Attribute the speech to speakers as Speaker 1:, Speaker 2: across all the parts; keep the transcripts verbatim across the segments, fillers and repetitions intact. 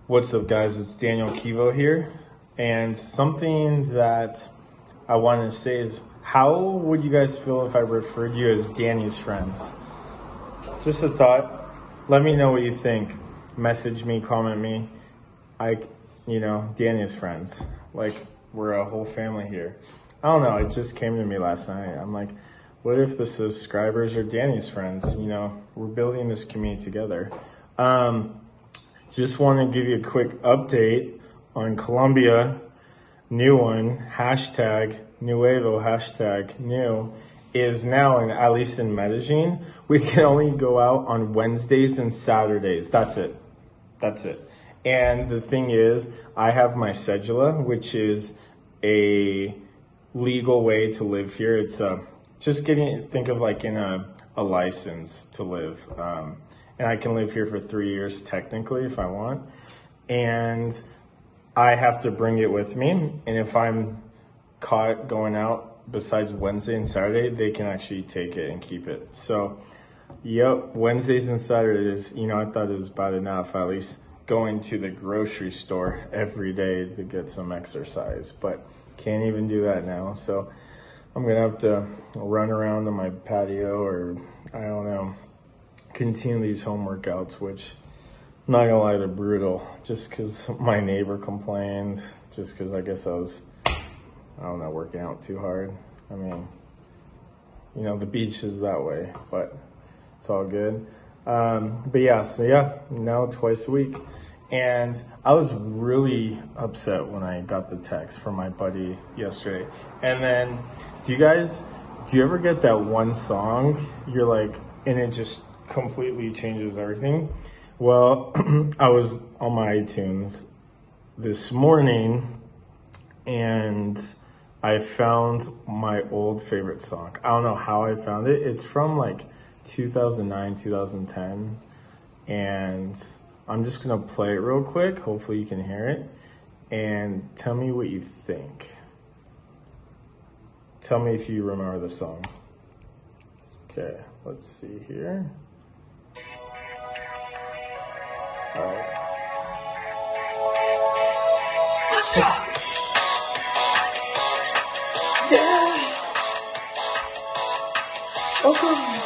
Speaker 1: What's up, guys? It's Daniel Kivo here, and something that I wanted to say is, how would you guys feel if I referred you as Danny's friends? Just a thought. Let me know what you think. Message me, comment me. I, you know, Danny's friends. Like, we're a whole family here. I don't know. It just came to me last night. I'm like, what if the subscribers are Danny's friends? You know, we're building this community together. Um, just want to give you a quick update on Colombia. New one, hashtag Nuevo, hashtag new, is now, in, at least in Medellin, we can only go out on Wednesdays and Saturdays. That's it. That's it. And the thing is, I have my cedula, which is a legal way to live here. It's uh, just getting, think of like in a, a license to live. Um, and I can live here for three years technically if I want. And I have to bring it with me. And if I'm caught going out besides Wednesday and Saturday, they can actually take it and keep it. So, yep, Wednesdays and Saturdays, you know, I thought it was bad enough, at least going to the grocery store every day to get some exercise, but can't even do that now. So I'm gonna have to run around on my patio, or I don't know, continue these home workouts, which, I'm not gonna lie, they're brutal, just because my neighbor complained, just because I guess I was, I don't know, working out too hard. I mean, you know, the beach is that way, but it's all good. Um, but yeah, so yeah, now twice a week. And I was really upset when I got the text from my buddy yesterday. And then, do you guys, do you ever get that one song, you're like, and it just completely changes everything? Well, I was on my iTunes this morning and I found my old favorite song. I don't know how I found it. It's from like two thousand nine, two thousand ten. And I'm just gonna play it real quick. Hopefully you can hear it. And tell me what you think. Tell me if you remember the song. Okay, let's see here. All right. Yeah. Okay.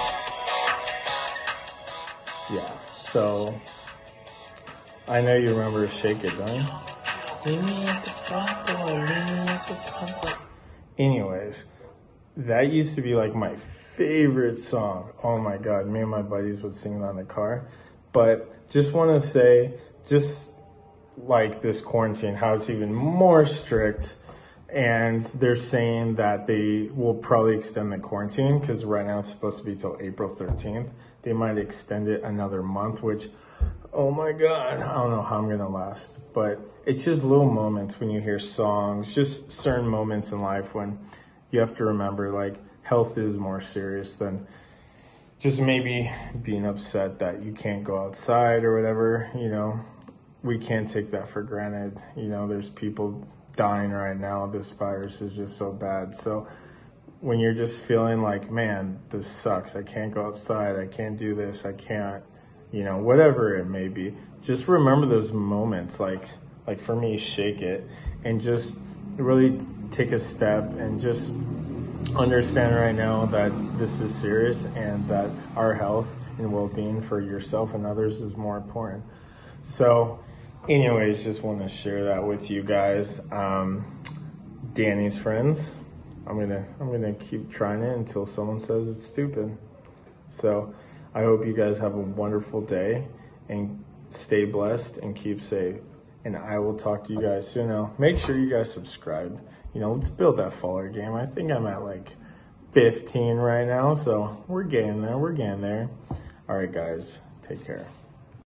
Speaker 1: Yeah, so I know you remember Shake It, don't you? Leave me at the front door, leave me at the front door. Anyways, that used to be like my favorite song. Oh my God, me and my buddies would sing it on the car. But just want to say, just like this quarantine, how it's even more strict. And they're saying that they will probably extend the quarantine, because right now it's supposed to be till April thirteenth. They might extend it another month, which, oh my God, I don't know how I'm gonna last. But it's just little moments when you hear songs, just certain moments in life when you have to remember, like, health is more serious than just maybe being upset that you can't go outside or whatever. You know, we can't take that for granted. You know, there's people dying right now. This virus is just so bad. So when you're just feeling like, man, this sucks, I can't go outside, I can't do this, I can't, you know, whatever it may be, just remember those moments, like, like for me, Shake It, and just really take a step and just understand right now that this is serious and that our health and well-being for yourself and others is more important. So anyways, just want to share that with you guys. Um, Danny's friends. I'm gonna I'm gonna keep trying it until someone says it's stupid. So I hope you guys have a wonderful day and stay blessed and keep safe. And I will talk to you guys soon. Now, make sure you guys subscribe. You know, let's build that follower game. I think I'm at like fifteen right now, so we're getting there. We're getting there. All right, guys, take care.